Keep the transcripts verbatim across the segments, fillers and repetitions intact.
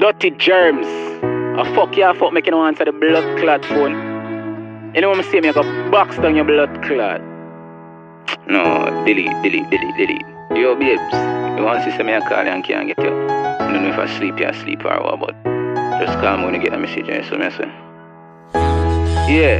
dirty germs. I fuck you, I fuck making no answer the blood clot phone. You know what I'm saying? I got box down your blood clot. No, delete, delete, delete, delete. Yo, babes, you want to see me a call and can't get you? I don't know if I sleep, you sleep or what, but just call me when you get a message and so me say. Yeah,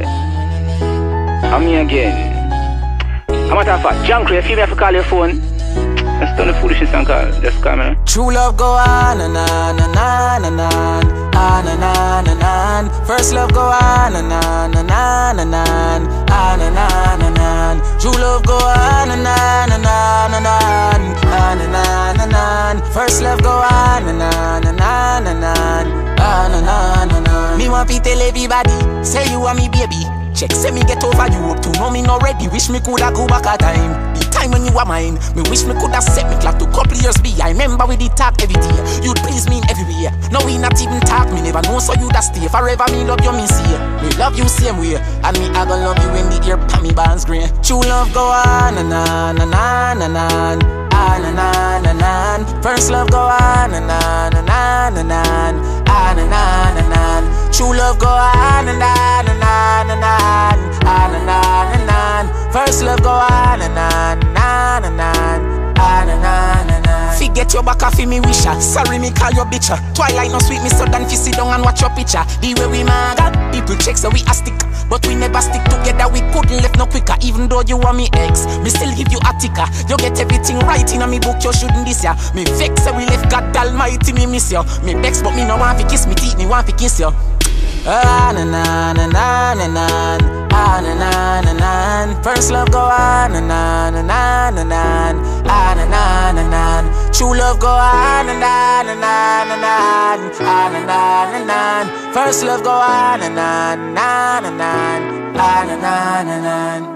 I'm me again. I'm at a fact, Jankry, if you have to call your phone, just turn the foolishness and call, just call me. True love go on and on and on and on, on and on and on. First love go on and on and on and on, on and on and on. True love go on and on and on and on, on and on and on. First love go on and on and on and on, on and on and on. Me want to tell everybody, say you are me baby. Check, say me get over you up to know me not ready. Wish me coulda go back a time. The time when you were mine. Me wish me coulda set me clock to couple years be. I remember we did talk every day. You'd please me everywhere. Now we not even talk. Me never know so you da stay forever. Me love you, me see you. Me love you same way. And me I gonna love you when the ear pa me bands green. True love go on and on and on and on, on and on and on. First love go on and on and on and on, on and on and on. True love go on and on and on and on, on and on and on. First love go on and on and on and on, on and on and on. Forget your back off me wisher. Sorry me call your bitcher. Twilight no sweet me so than fi sit down and watch your picture. The way we mad, people check so we a stick, but we never stick together. We couldn't left no quicker. Even though you are me ex, me still give you a ticker. You get everything right in a me book. You shouldn't this ya. Me vex so we left God Almighty me miss you. Me vex but me no want to kiss me teeth. Me want to kiss you. On and on and on and on, on and on and on. First love go on and on and on and on, on and on and on. True love go on and on and on and on, on and on and on. First love go on and on and on and on, on and on and on.